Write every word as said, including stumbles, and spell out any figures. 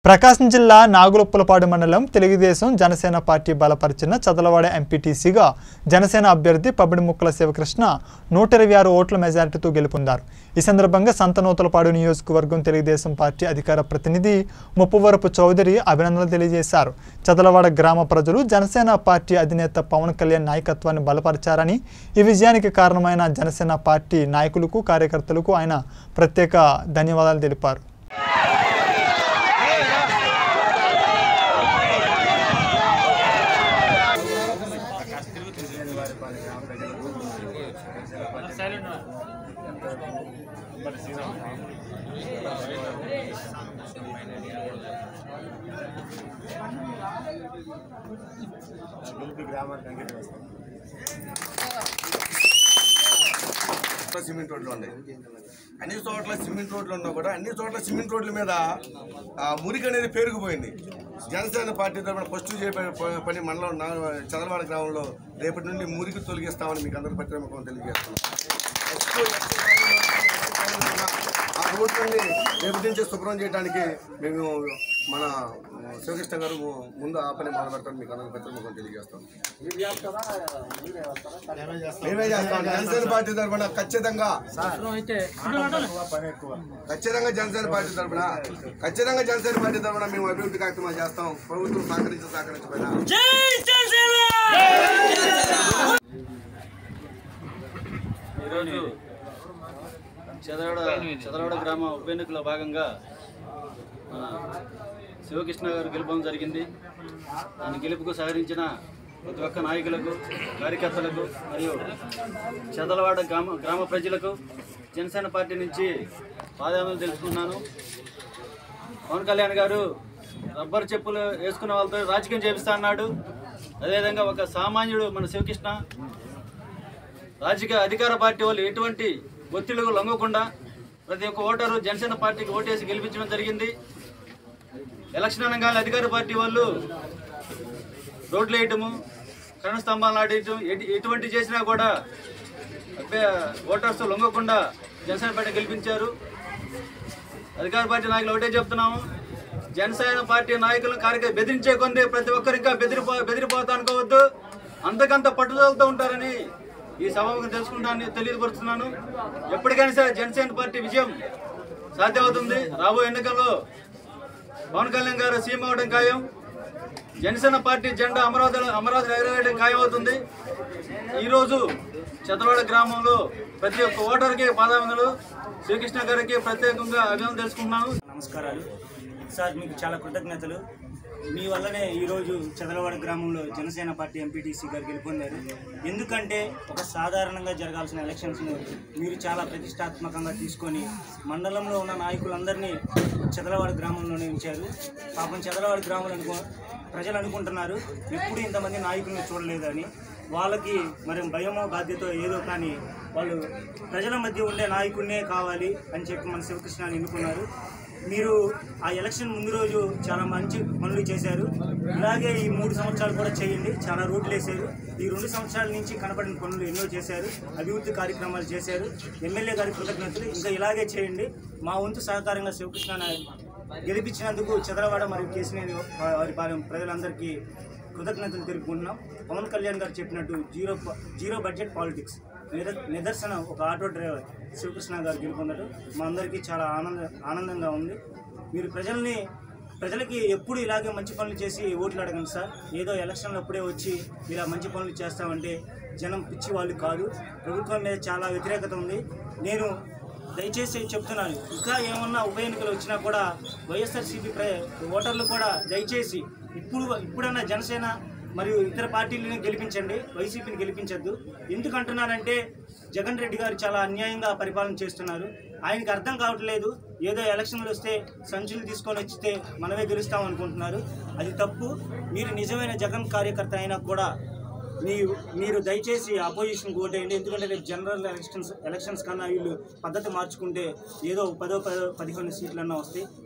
ప్రకాశం జిల్లా నాగులుప్పలపాడు మండలం తెలుగుదేశం జనసేన పార్టీ బలపరిచిన చదలవాడ ఎంపీటీసీగా జనసేన అభ్యర్థి పబ్బడిముక్కల శివకృష్ణ నూట ఇరవై ఆరు ఓట్ల మెజారిటీతో గెలుపొందారు। ఈ సందర్భంగా సంతనూతలపాడు నియోజకవర్గం తెలుగుదేశం పార్టీ అధికార ప్రతినిధి ముప్పవరపు చౌదరి అభినందనలు తెలియజేశారు। చదలవాడ గ్రామ ప్రజలు జనసేన పార్టీ అధినేత పవన్ కళ్యాణ్ నాయకత్వాన్ని బలపరిచారని ఈ విజయానికి కారణమైన జనసేన పార్టీ నాయకులకు కార్యకర్తలకు ఆయన ప్రత్యేక ధన్యవాదాలు తెలిపారు। సిమెంట్ రోడ్లు ఉన్నాయి, అన్ని చోట్ల సిమెంట్ రోడ్లు ఉన్నా కూడా అన్ని చోట్ల సిమెంట్ రోడ్ల మీద మురికి అనేది పెరిగిపోయింది। జనసేన పార్టీ తరఫున ఫస్ట్ చేపే పని మండలం చదలవాడ గ్రామంలో రేపటి నుండి మురికి తొలగిస్తామని మీకు అందరూ పత్రిక తెలియజేస్తున్నాం। ఆ రోడ్లని రేపు నుంచి శుభ్రం చేయడానికి మేము మన శివకృష్ణ గారు ముందు ఆ పని మొదలు పెడతాం, మీకు అందరూ పత్రిక తెలియజేస్తాం। మేమే చేస్తాం జనసేన పార్టీ తరఫున ఖచ్చితంగా ఖచ్చితంగా జనసేన పార్టీ తరఫున ఖచ్చితంగా జనసేన పార్టీ తరఫున మేము అభివృద్ధి కార్యక్రమాలు చేస్తాం। ప్రభుత్వం సహకరించి సహకరించబోయినా ఈరోజు చదలవాడ చదలవాడ గ్రామ ఉప ఎన్నికలో భాగంగా శివకృష్ణ గారు గెలుపడం జరిగింది। దాని గెలుపుకు సహకరించిన ప్రతి ఒక్క నాయకులకు, కార్యకర్తలకు మరియు చదలవాడ గ్రామ గ్రామ ప్రజలకు జనసేన పార్టీ నుంచి పాదయాత్రలు తెలుసుకున్నాను। పవన్ కళ్యాణ్ గారు రబ్బర్ చెప్పులు వేసుకున్న వాళ్ళతో రాజకీయం చేపిస్తా అన్నాడు। అదేవిధంగా ఒక సామాన్యుడు మన శివకృష్ణ రాజకీయ అధికార పార్టీ వాళ్ళు ఎటువంటి ఒత్తిళ్లకు లొంగకుండా ప్రతి ఒక్క ఓటరు జనసేన పార్టీకి ఓటేసి గెలిపించడం జరిగింది। ఎలక్షన్ అనగానే అధికార పార్టీ వాళ్ళు రోడ్లు వేయటము, కరెంట్ స్తంభాలు నాటేయటం ఎటువంటి చేసినా కూడా ఓటర్స్ లొంగకుండా జనసేన పార్టీ గెలిపించారు। అధికార పార్టీ నాయకులు ఒకటే చెప్తున్నాము, జనసేన పార్టీ నాయకులను కార్యక్రమం బెదిరించే కొంది ప్రతి ఒక్కరు ఇంకా బెదిరిపో బెదిరిపోతా అనుకోవద్దు, అంతకంత పట్టుదలతో ఉంటారని ఈ సభకు తెలుసుకుంటానని తెలియపరుస్తున్నాను। ఎప్పటికైనా సరే జనసేన పార్టీ విజయం సాధ్యమవుతుంది। రాబోయే ఎన్నికల్లో పవన్ కళ్యాణ్ గారు సీఎం అవడం ఖాయం, జనసేన పార్టీ జెండా అమరావతి అమరావతి ఎగరవేయడం ఖాయం అవుతుంది। ఈరోజు చదలవాడ గ్రామంలో ప్రతి ఒక్క ఓటర్కి పాదాభివందనలు, శ్రీకృష్ణ గారికి ప్రత్యేకంగా అభినందనలు తెలుసుకుంటున్నాను। నమస్కారాలు సార్, మీకు చాలా కృతజ్ఞతలు। మీ వల్లనే ఈరోజు చదలవాడ గ్రామంలో జనసేన పార్టీ ఎంపీటీసీ గారు గెలుపొందారు। ఎందుకంటే ఒక సాధారణంగా జరగాల్సిన ఎలక్షన్స్ను మీరు చాలా ప్రతిష్టాత్మకంగా తీసుకొని మండలంలో ఉన్న నాయకులందరినీ చదలవాడ గ్రామంలోనే ఉంచారు। పాపం చదలవాడ గ్రామంలో అనుకో ప్రజలు అనుకుంటున్నారు ఎప్పుడు ఇంతమంది నాయకులను చూడలేదని, వాళ్ళకి మరి భయమో బాధ్యత ఏదో కానీ వాళ్ళు ప్రజల మధ్య ఉండే నాయకుడినే కావాలి అని చెప్పి మన శివకృష్ణని ఎన్నుకున్నారు। మీరు ఆ ఎలక్షన్ ముందు రోజు చాలా మంచి పనులు చేశారు, ఇలాగే ఈ మూడు సంవత్సరాలు కూడా చేయండి। చాలా రోడ్లు వేశారు, ఈ రెండు సంవత్సరాల నుంచి కనపడిన పనులు ఎన్నో చేశారు, అభివృద్ధి కార్యక్రమాలు చేశారు। ఎమ్మెల్యే గారి కృతజ్ఞతలు, ఇంకా ఇలాగే చేయండి। మా వంతు సహకారంగా శివకృష్ణ గెలిపించినందుకు చదలవాడ మరియు కేసినేని వారి పాలెం ప్రజలందరికీ కృతజ్ఞతలు తెలుపుకుంటున్నాం। పవన్ కళ్యాణ్ గారు చెప్పినట్టు జీరో జీరో బడ్జెట్ పాలిటిక్స్ నిదర్శనం ఒక ఆటో డ్రైవర్ శివకృష్ణ గారు గెలుపొందడం మా అందరికీ చాలా ఆనంద ఆనందంగా ఉంది। మీరు ప్రజల్ని ప్రజలకి ఎప్పుడు ఇలాగే మంచి పనులు చేసి ఓట్లు అడగండి సార్, ఏదో ఎలక్షన్లు అప్పుడే వచ్చి ఇలా మంచి పనులు చేస్తామంటే జనం పిచ్చి వాళ్ళు కాదు। ప్రభుత్వం మీద చాలా వ్యతిరేకత ఉంది। నేను దయచేసి చెప్తున్నాను, ఇంకా ఏమన్నా ఉప ఎన్నికలు వచ్చినా కూడా వైఎస్ఆర్సీపీ ఓటర్లు కూడా దయచేసి ఇప్పుడు ఇప్పుడన్నా జనసేన మరియు ఇతర పార్టీలను గెలిపించండి, వైసీపీని గెలిపించద్దు। ఎందుకంటున్నానంటే జగన్ రెడ్డి గారు చాలా అన్యాయంగా పరిపాలన చేస్తున్నారు, ఆయనకి అర్థం కావట్లేదు। ఏదో ఎలక్షన్లు వస్తే సంచులు తీసుకొని వచ్చితే మనమే గెలుస్తాం అనుకుంటున్నారు, అది తప్పు। మీరు నిజమైన జగన్ కార్యకర్త అయినా కూడా మీ మీరు దయచేసి అపోజిషన్కి ఓటేయండి, ఎందుకంటే రేపు జనరల్ ఎలక్షన్స్ ఎలక్షన్స్ కన్నా వీళ్ళు పద్ధతి మార్చుకుంటే ఏదో పదో పదో పదిహేను సీట్లన్నా వస్తాయి।